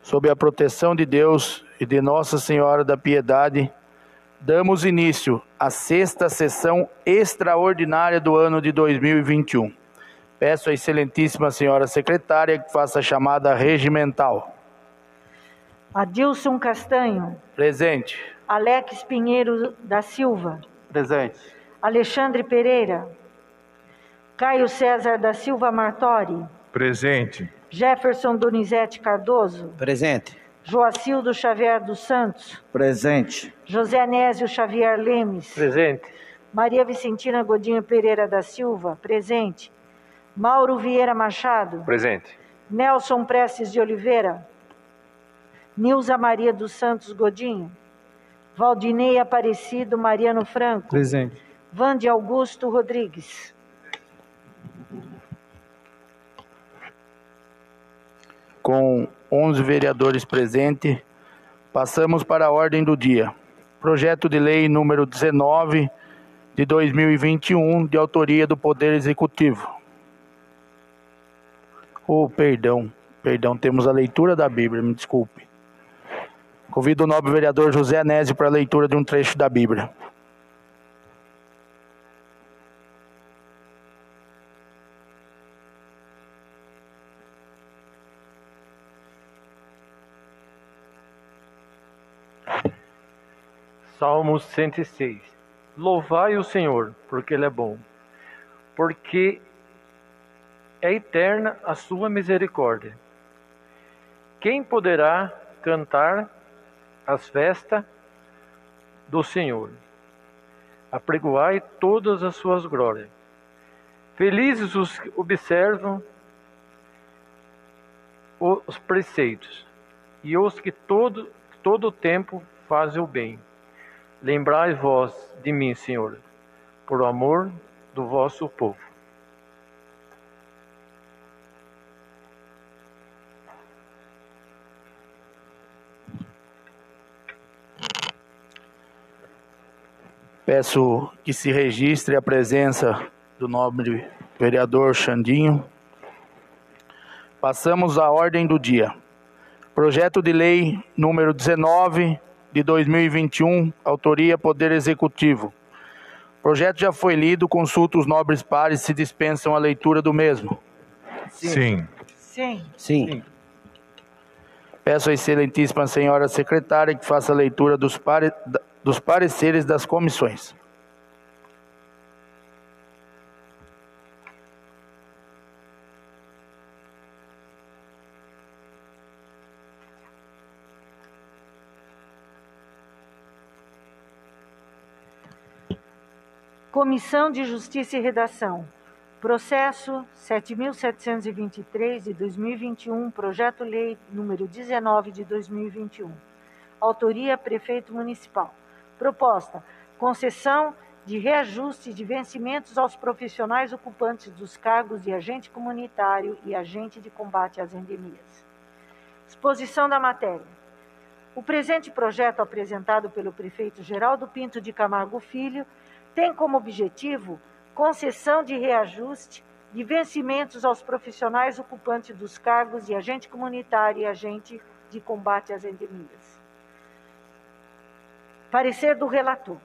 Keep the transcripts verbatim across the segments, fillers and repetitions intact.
sob a proteção de Deus e de Nossa Senhora da Piedade, damos início à sexta sessão extraordinária do ano de dois mil e vinte e um. Peço à excelentíssima senhora secretária que faça a chamada regimental. Adilson Castanho. Presente. Alex Pinheiro da Silva. Presente. Alexandre Pereira. Caio César da Silva Martori. Presente. Jefferson Donizete Cardoso. Presente. Joacildo Xavier dos Santos. Presente. José Anésio Xavier Lemes. Presente. Maria Vicentina Godinho Pereira da Silva. Presente. Mauro Vieira Machado. Presente. Nelson Prestes de Oliveira. Nilza Maria dos Santos Godinho. Valdinei Aparecido Mariano Franco. Presente. Vande Augusto Rodrigues. Com onze vereadores presentes, passamos para a ordem do dia. Projeto de lei número dezenove de dois mil e vinte e um, de autoria do Poder Executivo. Oh, perdão, perdão, temos a leitura da Bíblia, me desculpe. Convido o nobre vereador José Anésio para a leitura de um trecho da Bíblia. Salmo cento e seis. Louvai o Senhor, porque Ele é bom, porque é eterna a sua misericórdia. Quem poderá cantar as festas do Senhor? Apregoai todas as suas glórias. Felizes os que observam os preceitos, e os que todo, todo o tempo fazem o bem. Lembrai vós de mim, Senhor, por amor do vosso povo. Peço que se registre a presença do nobre vereador Xandinho. Passamos à ordem do dia. Projeto de lei número dezenove de dois mil e vinte e um, autoria Poder Executivo. O projeto já foi lido, consulto os nobres pares se dispensam a leitura do mesmo. Sim. Sim. Sim. Peço à excelentíssima senhora secretária que faça a leitura dos, pare... dos pareceres das comissões. Comissão de Justiça e Redação. Processo sete mil setecentos e vinte e três de dois mil e vinte e um, Projeto-Lei número dezenove de dois mil e vinte e um. Autoria: Prefeito Municipal. Proposta: concessão de reajuste de vencimentos aos profissionais ocupantes dos cargos de agente comunitário e agente de combate às endemias. Exposição da matéria. O presente projeto, apresentado pelo prefeito Geraldo Pinto de Camargo Filho, tem como objetivo concessão de reajuste de vencimentos aos profissionais ocupantes dos cargos de agente comunitário e agente de combate às endemias. Parecer do relator.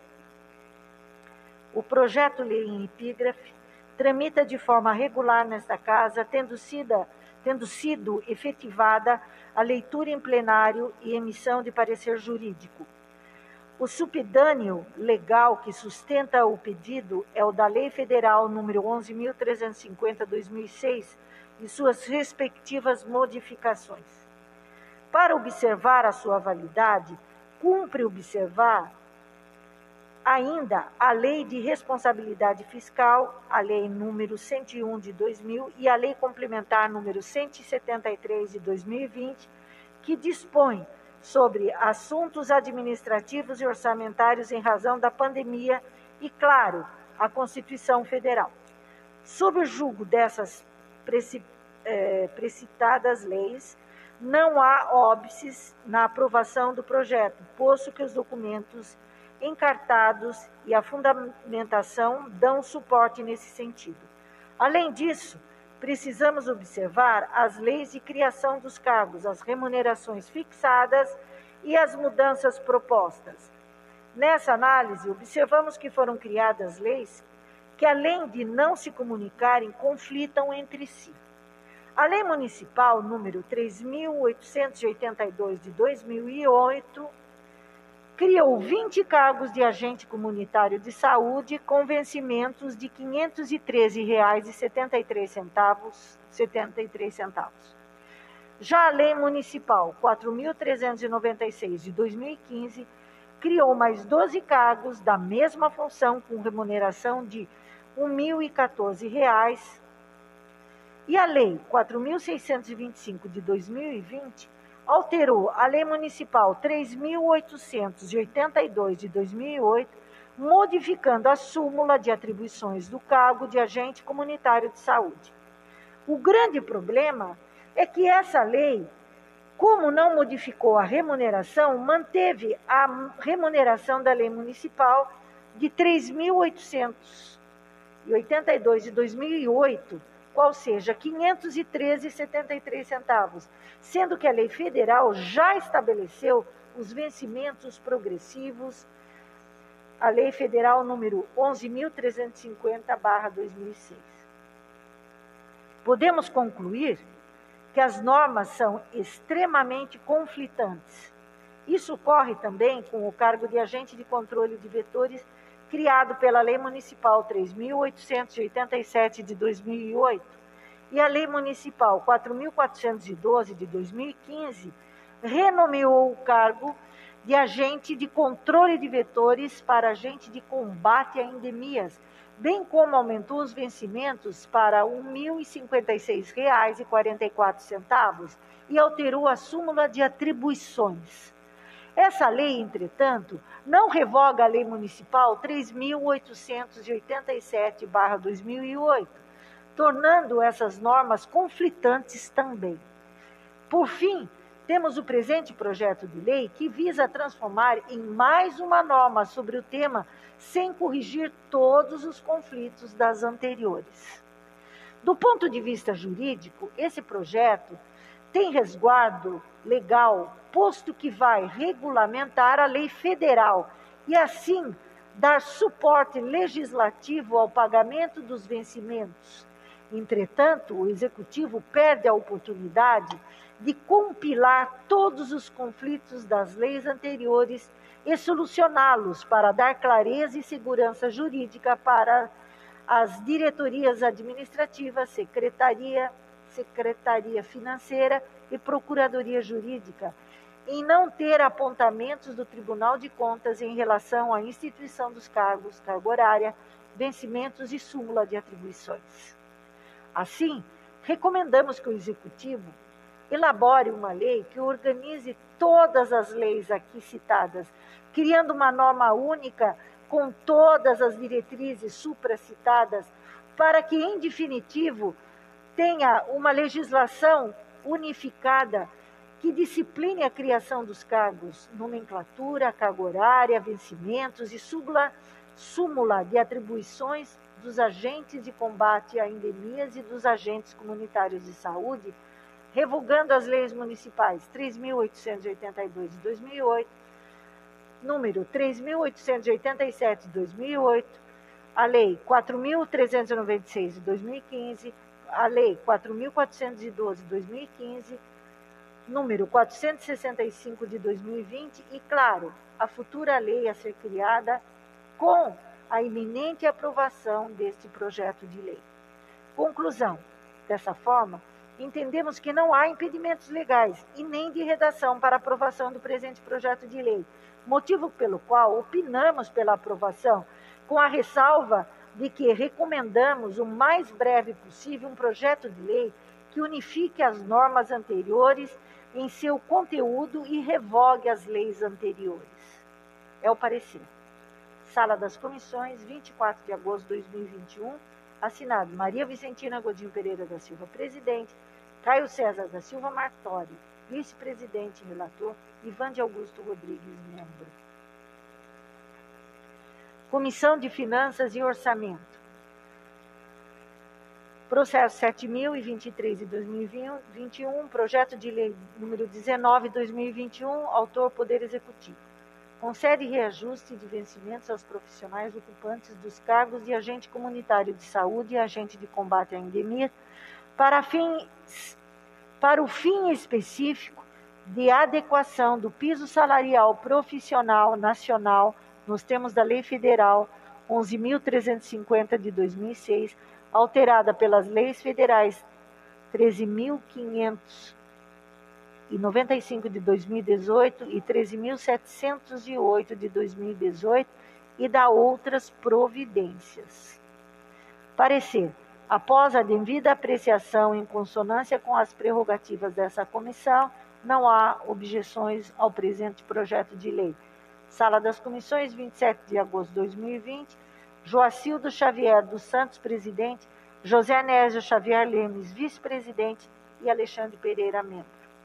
O projeto-lei em epígrafe tramita de forma regular nesta Casa, tendo sido, tendo sido efetivada a leitura em plenário e emissão de parecer jurídico. O subdâneo legal que sustenta o pedido é o da Lei Federal número onze mil trezentos e cinquenta barra dois mil e seis e suas respectivas modificações. Para observar a sua validade, cumpre observar ainda a Lei de Responsabilidade Fiscal, a Lei número cento e um de dois mil e a Lei Complementar número cento e setenta e três de dois mil e vinte, que dispõe sobre assuntos administrativos e orçamentários em razão da pandemia e, claro, a Constituição Federal. Sob o julgo dessas preci, eh, precitadas leis, não há óbices na aprovação do projeto, posto que os documentos encartados e a fundamentação dão suporte nesse sentido. Além disso, precisamos observar as leis de criação dos cargos, as remunerações fixadas e as mudanças propostas. Nessa análise, observamos que foram criadas leis que, além de não se comunicarem, conflitam entre si. A Lei Municipal número três mil oitocentos e oitenta e dois de dois mil e oito criou vinte cargos de agente comunitário de saúde com vencimentos de quinhentos e treze reais e setenta e três centavos. Já a Lei Municipal quatro mil trezentos e noventa e seis de dois mil e quinze criou mais doze cargos da mesma função com remuneração de mil e quatorze reais. E a Lei quatro mil seiscentos e vinte e cinco de dois mil e vinte alterou a Lei Municipal três mil oitocentos e oitenta e dois de dois mil e oito, modificando a súmula de atribuições do cargo de agente comunitário de saúde. O grande problema é que essa lei, como não modificou a remuneração, manteve a remuneração da Lei Municipal de três mil oitocentos e oitenta e dois de dois mil e oito, qual seja, quinhentos e treze reais e setenta e três centavos, sendo que a lei federal já estabeleceu os vencimentos progressivos, a lei federal número onze mil trezentos e cinquenta barra dois mil e seis. Podemos concluir que as normas são extremamente conflitantes. Isso ocorre também com o cargo de agente de controle de vetores criado pela Lei Municipal três mil oitocentos e oitenta e sete de dois mil e oito e a Lei Municipal quatro mil quatrocentos e doze de dois mil e quinze renomeou o cargo de agente de controle de vetores para agente de combate a endemias, bem como aumentou os vencimentos para mil e cinquenta e seis reais e quarenta e quatro centavos e alterou a súmula de atribuições. Essa lei, entretanto, não revoga a Lei Municipal três mil oitocentos e oitenta e sete barra dois mil e oito, tornando essas normas conflitantes também. Por fim, temos o presente projeto de lei que visa transformar em mais uma norma sobre o tema sem corrigir todos os conflitos das anteriores. Do ponto de vista jurídico, esse projeto tem resguardo legal, posto que vai regulamentar a lei federal e, assim, dar suporte legislativo ao pagamento dos vencimentos. Entretanto, o Executivo perde a oportunidade de compilar todos os conflitos das leis anteriores e solucioná-los para dar clareza e segurança jurídica para as diretorias administrativas, secretaria, secretaria financeira e procuradoria jurídica, em não ter apontamentos do Tribunal de Contas em relação à instituição dos cargos, carga horária, vencimentos e súmula de atribuições. Assim, recomendamos que o Executivo elabore uma lei que organize todas as leis aqui citadas, criando uma norma única com todas as diretrizes supracitadas, para que, em definitivo, tenha uma legislação unificada que discipline a criação dos cargos, nomenclatura, carga horária, vencimentos e súmula, súmula de atribuições dos agentes de combate a endemias e dos agentes comunitários de saúde, revogando as leis municipais três mil oitocentos e oitenta e dois de dois mil e oito, número três mil oitocentos e oitenta e sete de dois mil e oito, a Lei quatro mil trezentos e noventa e seis de dois mil e quinze, a Lei quatro mil quatrocentos e doze de dois mil e quinze, número quatrocentos e sessenta e cinco de dois mil e vinte e, claro, a futura lei a ser criada com a iminente aprovação deste projeto de lei. Conclusão: dessa forma, entendemos que não há impedimentos legais e nem de redação para aprovação do presente projeto de lei, motivo pelo qual opinamos pela aprovação, com a ressalva de que recomendamos o mais breve possível um projeto de lei que unifique as normas anteriores em seu conteúdo e revogue as leis anteriores. É o parecer. Sala das Comissões, vinte e quatro de agosto de dois mil e vinte e um, assinado Maria Vicentina Godinho Pereira da Silva, presidente, Caio César da Silva Martori, vice-presidente e relator, Ivan de Augusto Rodrigues, membro. Comissão de Finanças e Orçamento. Processo sete mil e vinte e três de dois mil e vinte e um, projeto de lei número dezenove de dois mil e vinte e um, autor Poder Executivo. Concede reajuste de vencimentos aos profissionais ocupantes dos cargos de agente comunitário de saúde e agente de combate à endemia para, fins, para o fim específico de adequação do piso salarial profissional nacional nos termos da Lei Federal onze mil trezentos e cinquenta de dois mil e seis, alterada pelas leis federais treze mil quinhentos e noventa e cinco de dois mil e dezoito e treze mil setecentos e oito de dois mil e dezoito e da outras providências. Parecer. Após a devida apreciação em consonância com as prerrogativas dessa comissão, não há objeções ao presente projeto de lei. Sala das Comissões, vinte e sete de agosto de dois mil e vinte, Joacildo Xavier dos Santos, presidente, José Anésio Xavier Lemes, vice-presidente, e Alexandre Pereira, membro.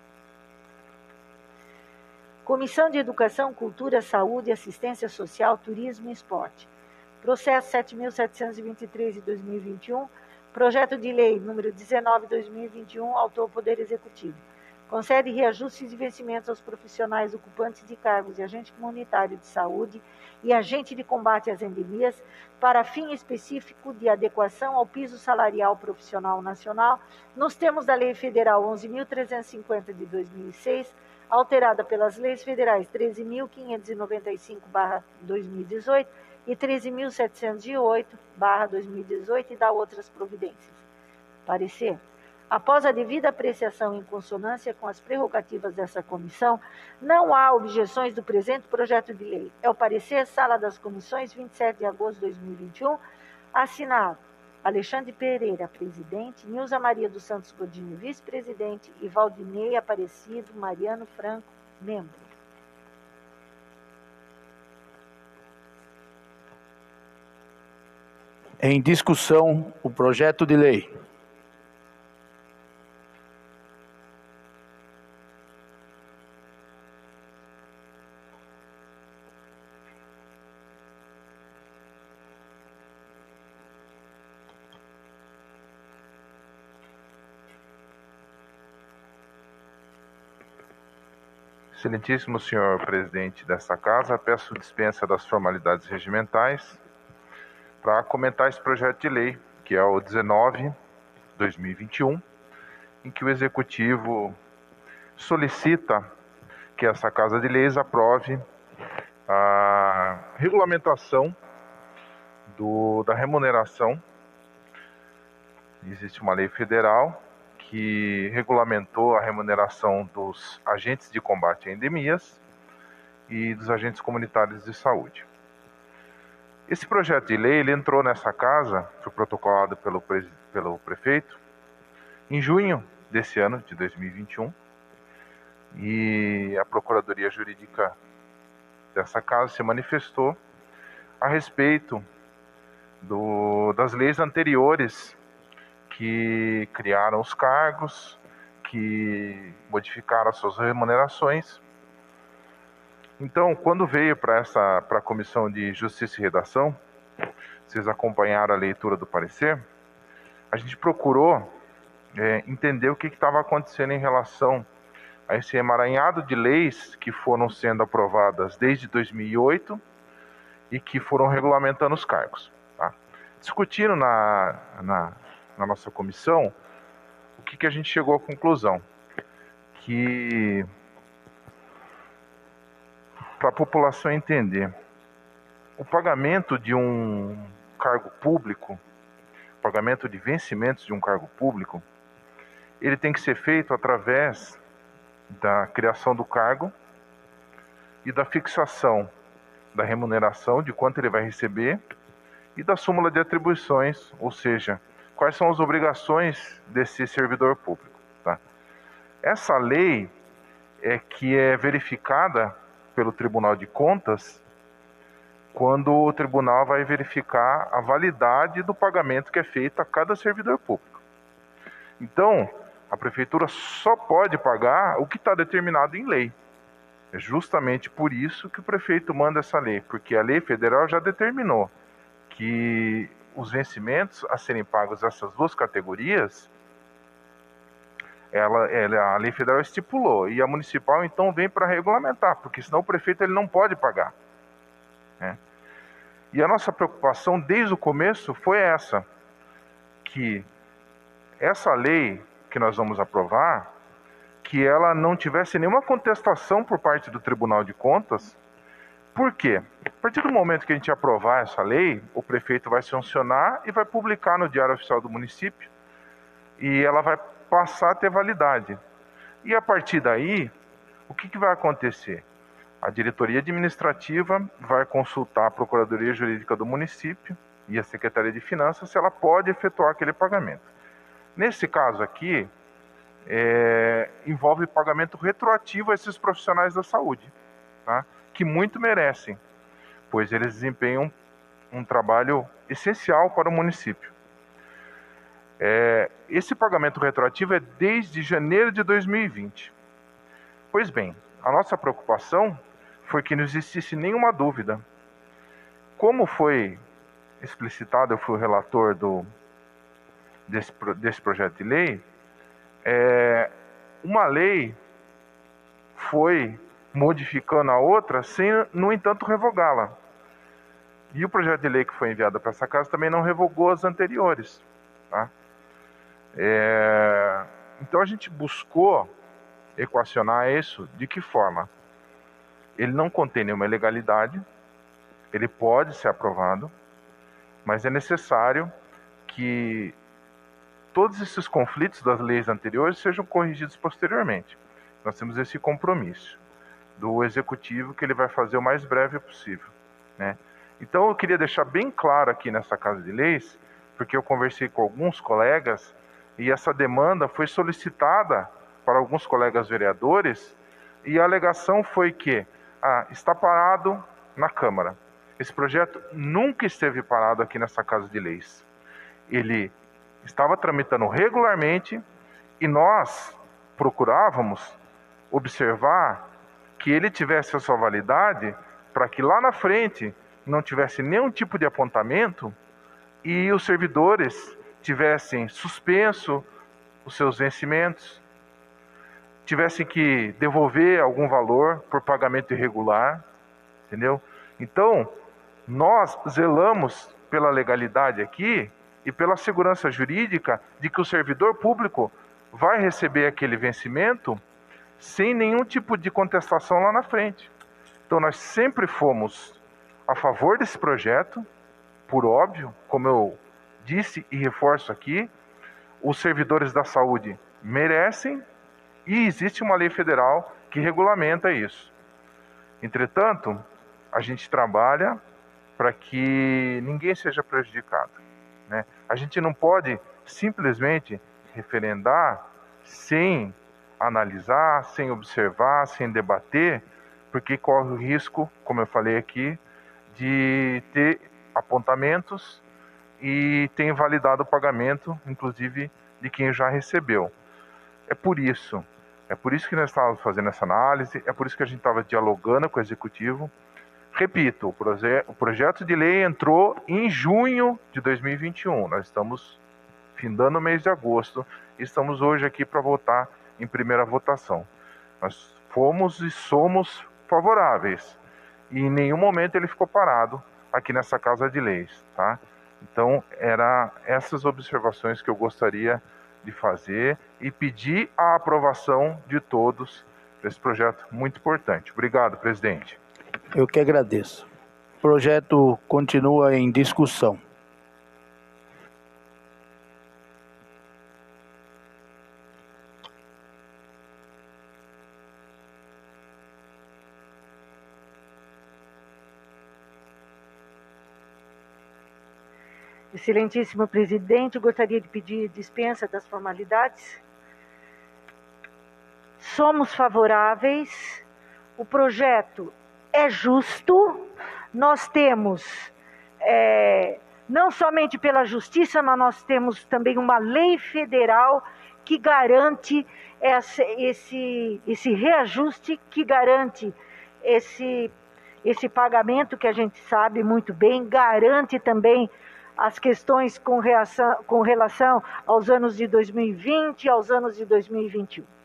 Comissão de Educação, Cultura, Saúde, Assistência Social, Turismo e Esporte. Processo sete mil setecentos e vinte e três de dois mil e vinte e um, projeto de lei número dezenove de dois mil e vinte e um, autor Poder Executivo. Concede reajustes de vencimentos aos profissionais ocupantes de cargos de agente comunitário de saúde e agente de combate às endemias para fim específico de adequação ao piso salarial profissional nacional nos termos da Lei Federal onze mil trezentos e cinquenta de dois mil e seis, alterada pelas leis federais treze mil quinhentos e noventa e cinco barra dois mil e dezoito e treze mil setecentos e oito barra dois mil e dezoito e da outras providências. Parecer. Após a devida apreciação em consonância com as prerrogativas dessa comissão, não há objeções do presente projeto de lei. É o parecer, Sala das Comissões, vinte e sete de agosto de dois mil e vinte e um, assinado Alexandre Pereira, presidente, Nilza Maria dos Santos Godinho, vice-presidente, e Valdinei Aparecido Mariano Franco, membro. Em discussão, o projeto de lei. Excelentíssimo senhor presidente desta casa, peço dispensa das formalidades regimentais para comentar esse projeto de lei, que é o dezenove de dois mil e vinte e um, em que o Executivo solicita que essa Casa de Leis aprove a regulamentação do, da remuneração. Existe uma lei federal que regulamentou a remuneração dos agentes de combate a endemias e dos agentes comunitários de saúde. Esse projeto de lei ele entrou nessa casa, foi protocolado pelo, pre, pelo prefeito, em junho desse ano, de dois mil e vinte e um, e a Procuradoria Jurídica dessa casa se manifestou a respeito do, das leis anteriores que criaram os cargos, que modificaram as suas remunerações. Então, quando veio para essa para a Comissão de Justiça e Redação, vocês acompanharam a leitura do parecer, a gente procurou é, entender o que estava acontecendo em relação a esse emaranhado de leis que foram sendo aprovadas desde dois mil e oito e que foram regulamentando os cargos. Tá? Discutindo na, na na nossa comissão, o que, que a gente chegou à conclusão? Que, para a população entender, o pagamento de um cargo público, o pagamento de vencimentos de um cargo público, ele tem que ser feito através da criação do cargo e da fixação da remuneração, de quanto ele vai receber, e da súmula de atribuições, ou seja, quais são as obrigações desse servidor público. Tá? Essa lei é que é verificada pelo Tribunal de Contas quando o tribunal vai verificar a validade do pagamento que é feito a cada servidor público. Então, a prefeitura só pode pagar o que está determinado em lei. É justamente por isso que o prefeito manda essa lei, porque a lei federal já determinou que os vencimentos a serem pagos essas duas categorias, ela, ela, a lei federal estipulou, e a municipal então vem para regulamentar, porque senão o prefeito ele não pode pagar, né? E a nossa preocupação desde o começo foi essa, que essa lei que nós vamos aprovar, que ela não tivesse nenhuma contestação por parte do Tribunal de Contas. Por quê? A partir do momento que a gente aprovar essa lei, o prefeito vai sancionar e vai publicar no Diário Oficial do município, e ela vai passar a ter validade. E a partir daí, o que, que vai acontecer? A diretoria administrativa vai consultar a Procuradoria Jurídica do município e a Secretaria de Finanças se ela pode efetuar aquele pagamento. Nesse caso aqui, é, envolve pagamento retroativo a esses profissionais da saúde, tá? Que muito merecem, pois eles desempenham um trabalho essencial para o município. É, esse pagamento retroativo é desde janeiro de dois mil e vinte. Pois bem, a nossa preocupação foi que não existisse nenhuma dúvida. Como foi explicitado, eu fui o relator do, desse, desse projeto de lei, é, uma lei foi modificando a outra sem, no entanto, revogá-la. E o projeto de lei que foi enviado para essa casa também não revogou as anteriores, tá? É, então a gente buscou equacionar isso de que forma? Ele não contém nenhuma ilegalidade, ele pode ser aprovado, mas é necessário que todos esses conflitos das leis anteriores sejam corrigidos posteriormente. Nós temos esse compromisso do Executivo que ele vai fazer o mais breve possível, né? Então eu queria deixar bem claro aqui nessa Casa de Leis, porque eu conversei com alguns colegas e essa demanda foi solicitada para alguns colegas vereadores e a alegação foi que ah, está parado na Câmara. Esse projeto nunca esteve parado aqui nessa Casa de Leis. Ele estava tramitando regularmente e nós procurávamos observar que ele tivesse a sua validade para que lá na frente não tivesse nenhum tipo de apontamento e os servidores tivessem suspenso os seus vencimentos, tivessem que devolver algum valor por pagamento irregular, entendeu? Então, nós zelamos pela legalidade aqui e pela segurança jurídica de que o servidor público vai receber aquele vencimento sem nenhum tipo de contestação lá na frente. Então, nós sempre fomos a favor desse projeto, por óbvio, como eu disse e reforço aqui, os servidores da saúde merecem e existe uma lei federal que regulamenta isso. Entretanto, a gente trabalha para que ninguém seja prejudicado, né? A gente não pode simplesmente referendar sem analisar, sem observar, sem debater, porque corre o risco, como eu falei aqui, de ter apontamentos e ter invalidado o pagamento, inclusive de quem já recebeu. É por isso, é por isso que nós estávamos fazendo essa análise, é por isso que a gente estava dialogando com o Executivo. Repito, o, proje- o projeto de lei entrou em junho de dois mil e vinte e um, nós estamos findando o mês de agosto e estamos hoje aqui para votar em primeira votação. Nós fomos e somos favoráveis e em nenhum momento ele ficou parado aqui nessa Casa de Leis, tá? Então, eram essas observações que eu gostaria de fazer e pedir a aprovação de todos desse projeto muito importante. Obrigado, presidente. Eu que agradeço. O projeto continua em discussão. Excelentíssimo presidente, gostaria de pedir dispensa das formalidades. Somos favoráveis, o projeto é justo, nós temos, é, não somente pela justiça, mas nós temos também uma lei federal que garante esse, esse, esse reajuste, que garante esse, esse pagamento que a gente sabe muito bem, garante também as questões com, reação, com relação aos anos de dois mil e vinte e aos anos de dois mil e vinte e um.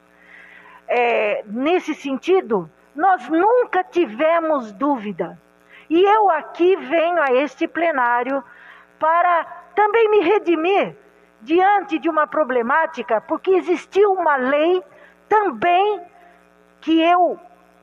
É, nesse sentido, nós nunca tivemos dúvida. E eu aqui venho a este plenário para também me redimir diante de uma problemática, porque existiu uma lei também que eu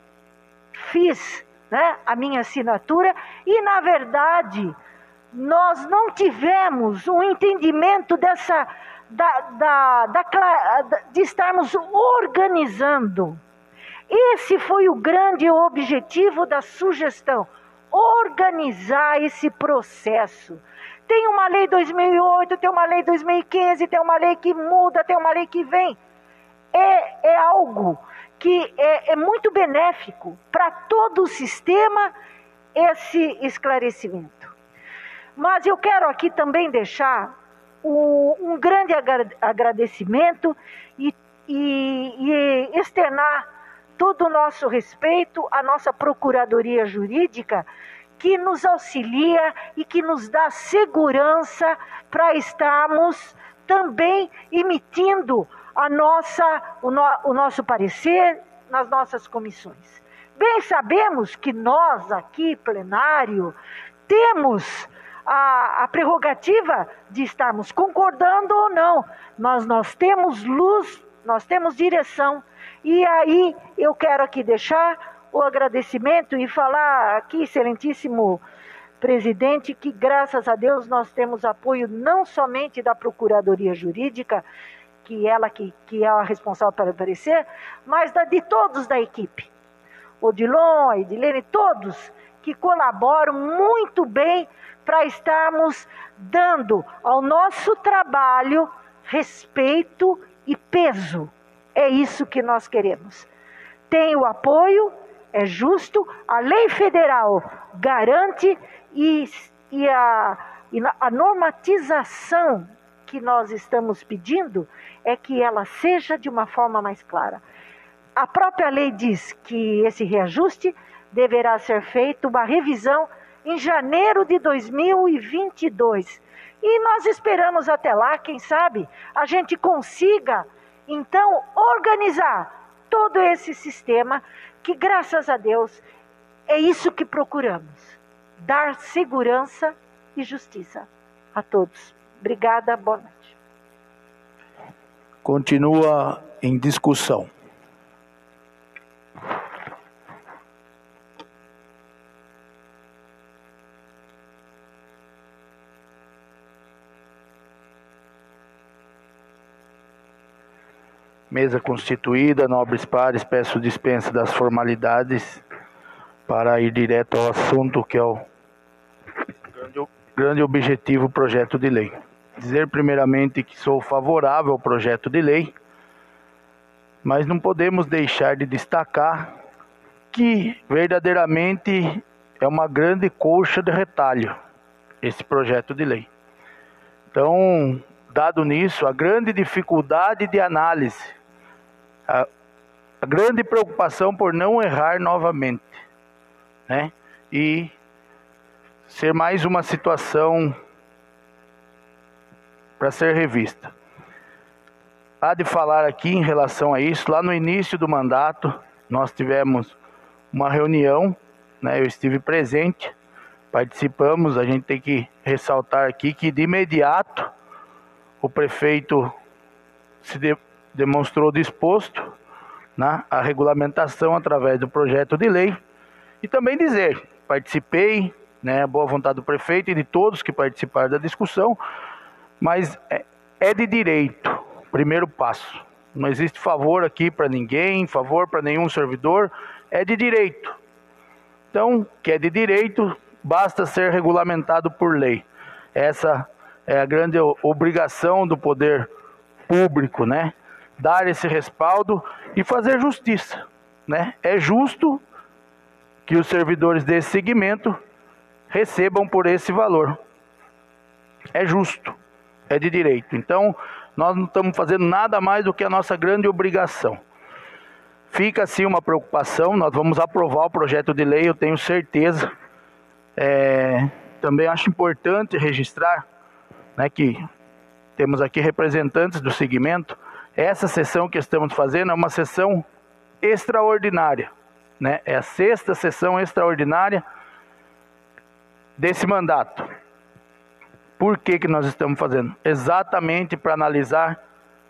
fiz, né, a minha assinatura, e na verdade nós não tivemos um entendimento dessa, da, da, da, de estarmos organizando. Esse foi o grande objetivo da sugestão, organizar esse processo. Tem uma lei dois mil e oito, tem uma lei dois mil e quinze, tem uma lei que muda, tem uma lei que vem. É, é algo que é, é muito benéfico para todo o sistema, esse esclarecimento. Mas eu quero aqui também deixar um, um grande agradecimento e, e, e externar todo o nosso respeito à nossa Procuradoria Jurídica, que nos auxilia e que nos dá segurança para estarmos também emitindo a nossa, o, no, o nosso parecer nas nossas comissões. Bem sabemos que nós aqui, plenário, temos a, a prerrogativa de estarmos concordando ou não, mas nós temos luz, nós temos direção. E aí eu quero aqui deixar o agradecimento e falar aqui, excelentíssimo presidente, que graças a Deus nós temos apoio não somente da Procuradoria Jurídica, que ela que, que é a responsável pelo parecer, mas da, de todos da equipe. Odilon, a Edilene, todos que colaboram muito bem para estarmos dando ao nosso trabalho respeito e peso. É isso que nós queremos. Tem o apoio, é justo, a lei federal garante e, e, a, e a normatização que nós estamos pedindo é que ela seja de uma forma mais clara. A própria lei diz que esse reajuste deverá ser feito uma revisão em janeiro de dois mil e vinte e dois. E nós esperamos até lá, quem sabe, a gente consiga, então, organizar todo esse sistema que, graças a Deus, é isso que procuramos. Dar segurança e justiça a todos. Obrigada, boa noite. Continua em discussão. Mesa constituída, nobres pares, peço dispensa das formalidades para ir direto ao assunto, que é o grande, grande objetivo do projeto de lei. Dizer primeiramente que sou favorável ao projeto de lei, mas não podemos deixar de destacar que verdadeiramente é uma grande colcha de retalho esse projeto de lei. Então, dado nisso, a grande dificuldade de análise, a, a grande preocupação por não errar novamente, né? E ser mais uma situação para ser revista. Há de falar aqui em relação a isso, lá no início do mandato, nós tivemos uma reunião, né? Eu estive presente, participamos, a gente tem que ressaltar aqui que de imediato o prefeito se de, demonstrou disposto, né, à regulamentação através do projeto de lei. E também dizer, participei, né, a boa vontade do prefeito e de todos que participaram da discussão, mas é, é de direito, primeiro passo. Não existe favor aqui para ninguém, favor para nenhum servidor, é de direito. Então, que é de direito, basta ser regulamentado por lei. Essa é a grande obrigação do poder público, né? Dar esse respaldo e fazer justiça, né? É justo que os servidores desse segmento recebam por esse valor. É justo, é de direito. Então, nós não estamos fazendo nada mais do que a nossa grande obrigação. Fica assim uma preocupação, nós vamos aprovar o projeto de lei, eu tenho certeza. É, também acho importante registrar né, que temos aqui representantes do segmento, essa sessão que estamos fazendo é uma sessão extraordinária, né? É a sexta sessão extraordinária desse mandato. Por que que nós estamos fazendo? Exatamente para analisar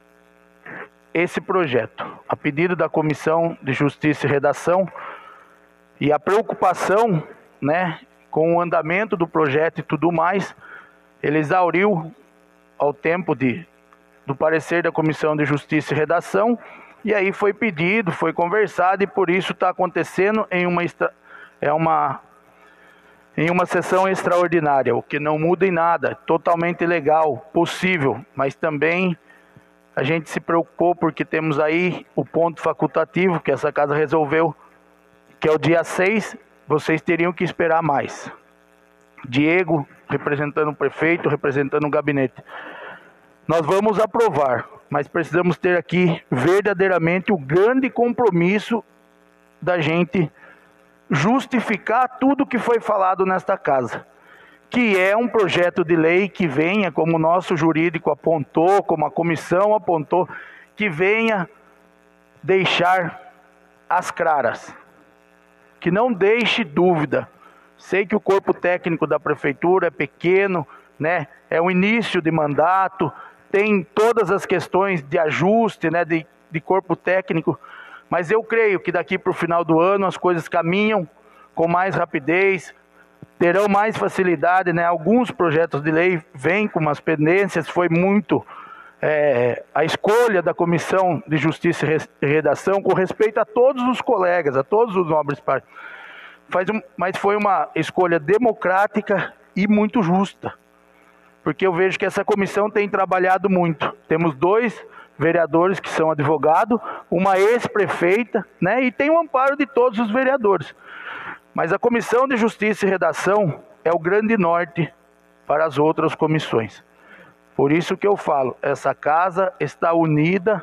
esse projeto, a pedido da Comissão de Justiça e Redação, e a preocupação, né, com o andamento do projeto e tudo mais, ele exauriu ao tempo de, do parecer da Comissão de Justiça e Redação, e aí foi pedido, foi conversado, e por isso está acontecendo em uma, é uma, em uma sessão extraordinária, o que não muda em nada, totalmente legal, possível, mas também a gente se preocupou porque temos aí o ponto facultativo que essa casa resolveu, que é o dia seis, vocês teriam que esperar mais. Diego, representando o prefeito, representando o gabinete. Nós vamos aprovar, mas precisamos ter aqui verdadeiramente o grande compromisso da gente justificar tudo que foi falado nesta casa, que é um projeto de lei que venha, como o nosso jurídico apontou, como a comissão apontou, que venha deixar as claras, que não deixe dúvida. Sei que o corpo técnico da prefeitura é pequeno, né? É o início de mandato, tem todas as questões de ajuste, né? de, de corpo técnico, mas eu creio que daqui para o final do ano as coisas caminham com mais rapidez, terão mais facilidade, né? Alguns projetos de lei vêm com umas pendências, foi muito é, a escolha da Comissão de Justiça e Redação com respeito a todos os colegas, a todos os nobres partes. Faz um, mas foi uma escolha democrática e muito justa, porque eu vejo que essa comissão tem trabalhado muito. Temos dois vereadores que são advogados, uma ex-prefeita, né? E tem o amparo de todos os vereadores. Mas a Comissão de Justiça e Redação é o grande norte para as outras comissões. Por isso que eu falo, essa casa está unida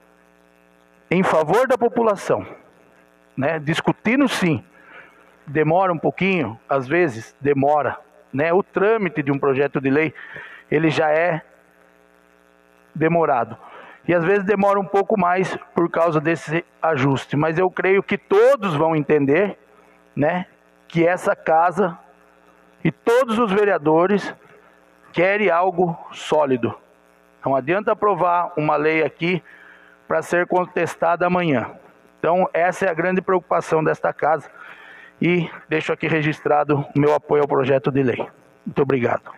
em favor da população, né? Discutindo sim, demora um pouquinho, às vezes demora, né? O trâmite de um projeto de lei, ele já é demorado. E às vezes demora um pouco mais por causa desse ajuste. Mas eu creio que todos vão entender, né, que essa casa e todos os vereadores querem algo sólido. Não adianta aprovar uma lei aqui para ser contestada amanhã. Então essa é a grande preocupação desta casa e deixo aqui registrado o meu apoio ao projeto de lei. Muito obrigado.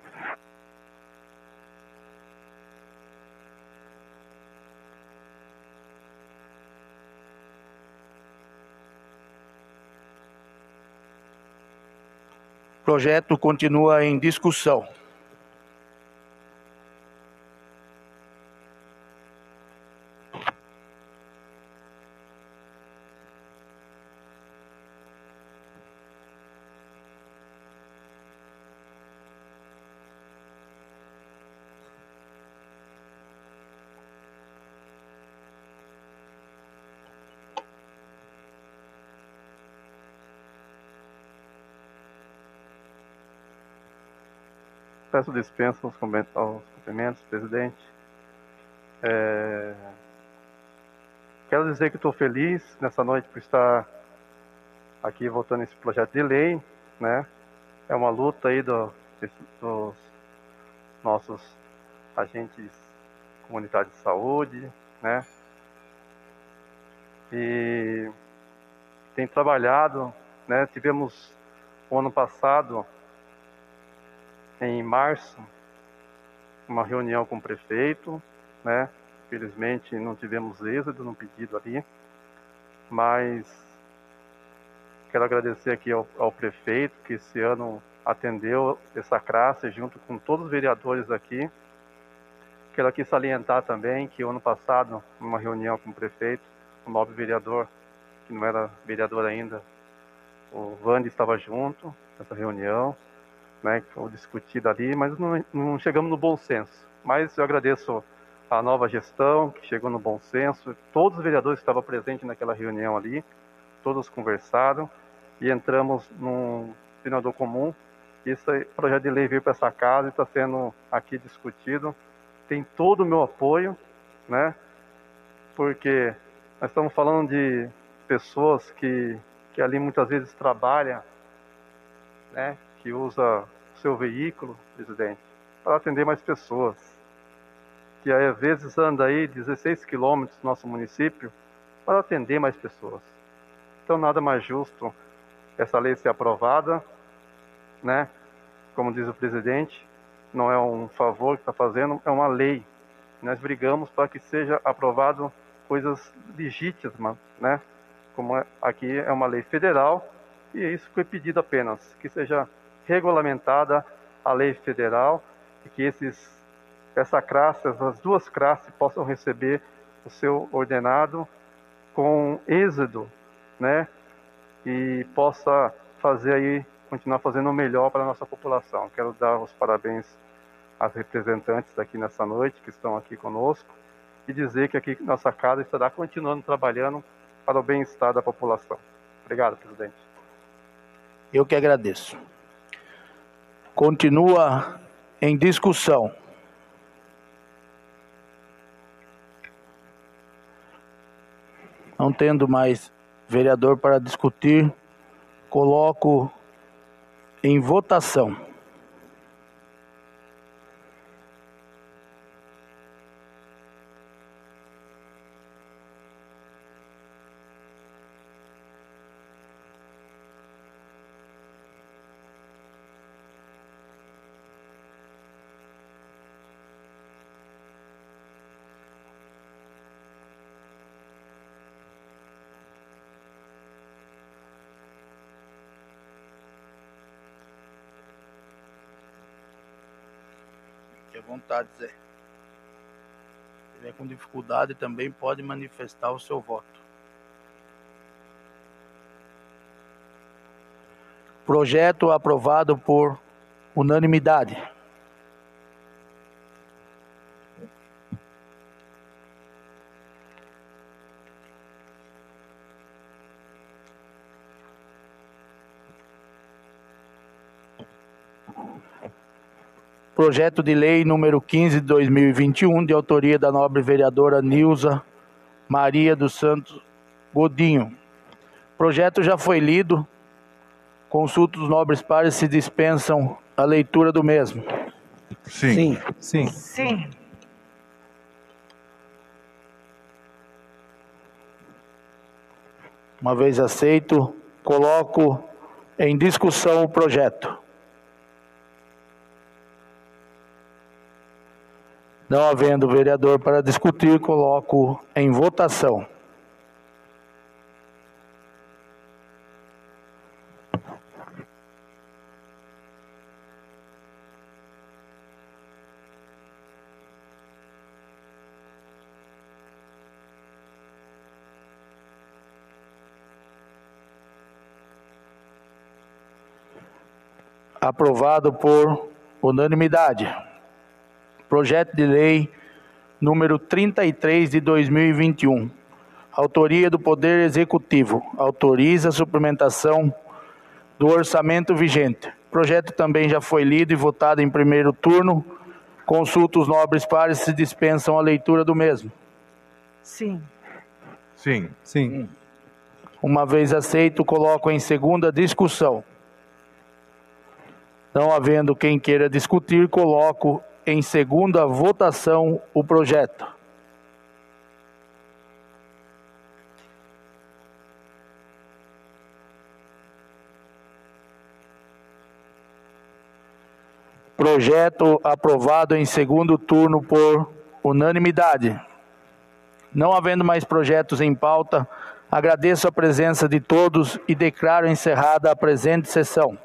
O projeto continua em discussão. Peço dispensa aos cumprimentos, presidente. É... Quero dizer que estou feliz nessa noite por estar aqui votando esse projeto de lei, né? É uma luta aí do, dos nossos agentes comunitários de saúde, né? E tem trabalhado, né? Tivemos o ano passado, em março, uma reunião com o prefeito, né? Felizmente não tivemos êxito no pedido ali, mas quero agradecer aqui ao, ao prefeito que esse ano atendeu essa classe junto com todos os vereadores aqui. Quero aqui salientar também que o ano passado, numa reunião com o prefeito, o nobre vereador, que não era vereador ainda, o Vande estava junto nessa reunião, né, que foi discutido ali, mas não, não chegamos no bom senso. Mas eu agradeço a nova gestão, que chegou no bom senso, todos os vereadores que estavam presentes naquela reunião ali, todos conversaram, e entramos num denominador comum, Esse projeto de lei veio para essa casa e está sendo aqui discutido. Tem todo o meu apoio, né? Porque nós estamos falando de pessoas que, que ali muitas vezes trabalham, né? Que usa o seu veículo, presidente, para atender mais pessoas. Que aí, às vezes anda aí dezesseis quilômetros do nosso município para atender mais pessoas. Então nada mais justo essa lei ser aprovada, né? Como diz o presidente, não é um favor que está fazendo, é uma lei. Nós brigamos para que seja aprovado coisas legítimas, né? Como é, aqui é uma lei federal, e isso foi pedido apenas, que seja regulamentada a lei federal e que esses, essa classe, as duas classes possam receber o seu ordenado com êxito, né? E possa fazer aí, continuar fazendo o melhor para a nossa população. Quero dar os parabéns às representantes aqui nessa noite, que estão aqui conosco, e dizer que aqui nossa casa estará continuando trabalhando para o bem-estar da população. Obrigado, presidente. Eu que agradeço. Continua em discussão. Não tendo mais vereador para discutir, coloco em votação. Fique à vontade, Zé. Se estiver com dificuldade, também pode manifestar o seu voto. Projeto aprovado por unanimidade. Projeto de lei número quinze de dois mil e vinte e um, de autoria da nobre vereadora Nilza Maria dos Santos Godinho. O projeto já foi lido. Consulta os nobres pares se dispensam a leitura do mesmo. Sim. Sim. Sim. Uma vez aceito, coloco em discussão o projeto. Não havendo vereador para discutir, coloco em votação. Aprovado por unanimidade. Projeto de lei número trinta e três de dois mil e vinte e um. Autoria do Poder Executivo. Autoriza a suplementação do orçamento vigente. O projeto também já foi lido e votado em primeiro turno. Consulta os nobres pares se dispensam a leitura do mesmo. Sim. Sim. Sim. Uma vez aceito, coloco em segunda discussão. Não havendo quem queira discutir, coloco em segunda votação o projeto. Projeto aprovado em segundo turno por unanimidade. Não havendo mais projetos em pauta, agradeço a presença de todos e declaro encerrada a presente sessão.